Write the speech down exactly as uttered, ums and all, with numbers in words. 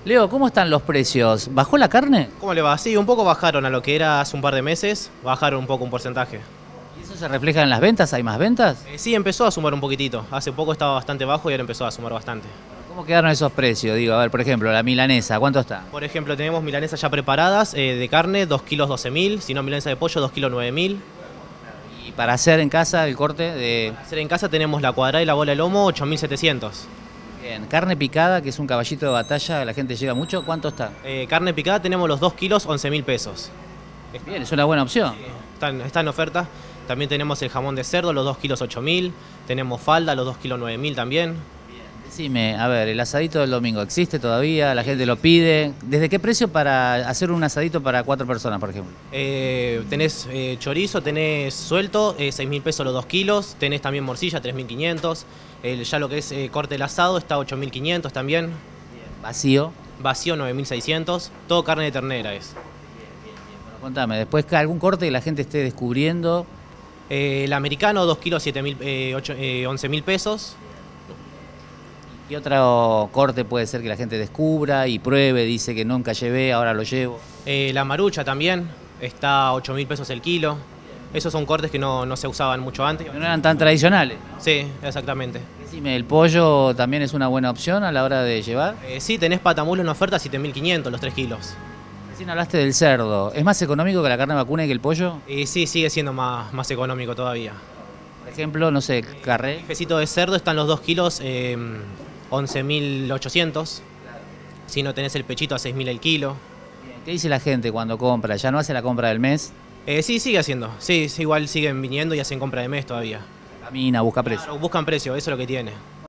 Leo, ¿cómo están los precios? ¿Bajó la carne? ¿Cómo le va? Sí, un poco bajaron a lo que era hace un par de meses, bajaron un poco un porcentaje. ¿Y eso se refleja en las ventas? ¿Hay más ventas? Eh, sí, empezó a sumar un poquitito. Hace poco estaba bastante bajo y ahora empezó a sumar bastante. ¿Cómo quedaron esos precios? Digo, a ver, por ejemplo, la milanesa, ¿cuánto está? Por ejemplo, tenemos milanesas ya preparadas eh, de carne, dos kilos doce mil, si no milanesa de pollo, dos kilos nueve mil. Y para hacer en casa el corte de... Hacer en casa tenemos la cuadrada y la bola de lomo, ocho mil setecientos. Bien, carne picada, que es un caballito de batalla, la gente lleva mucho, ¿cuánto está? Eh, carne picada tenemos los dos kilos, once mil pesos. Bien, es una buena opción. Está en, está en oferta. También tenemos el jamón de cerdo, los dos kilos ocho mil. Tenemos falda, los dos kilos nueve mil también. Decime, a ver, el asadito del domingo, ¿existe todavía? ¿La gente lo pide? ¿Desde qué precio para hacer un asadito para cuatro personas, por ejemplo? Eh, tenés eh, chorizo, tenés suelto, eh, seis mil pesos los dos kilos. Tenés también morcilla, tres mil quinientos. El, ya lo que es eh, corte del asado está ocho mil quinientos también. Vacío. Vacío, nueve mil seiscientos. Todo carne de ternera es. Bueno, contame, después que algún corte que la gente esté descubriendo. Eh, el americano, dos kilos, siete mil, eh, eh, once mil pesos. ¿Qué otro corte puede ser que la gente descubra y pruebe? Dice que nunca llevé, ahora lo llevo. Eh, la marucha también, está ocho mil pesos el kilo. Esos son cortes que no, no se usaban mucho antes. No eran tan tradicionales. Sí, exactamente. Decime, ¿el pollo también es una buena opción a la hora de llevar? Eh, sí, tenés patamulo en oferta, siete mil quinientos los tres kilos. Recién hablaste del cerdo. ¿Es más económico que la carne vacuna y que el pollo? Y sí, sigue siendo más, más económico todavía. Por ejemplo, no sé, carré. El pecito de cerdo están los dos kilos, eh, once mil ochocientos. Si no tenés el pechito a seis mil el kilo. ¿Qué dice la gente cuando compra? ¿Ya no hace la compra del mes? Eh, sí, sigue haciendo. Sí, sí, igual siguen viniendo y hacen compra de mes todavía. Camina, busca precio. Claro, buscan precio, eso es lo que tiene.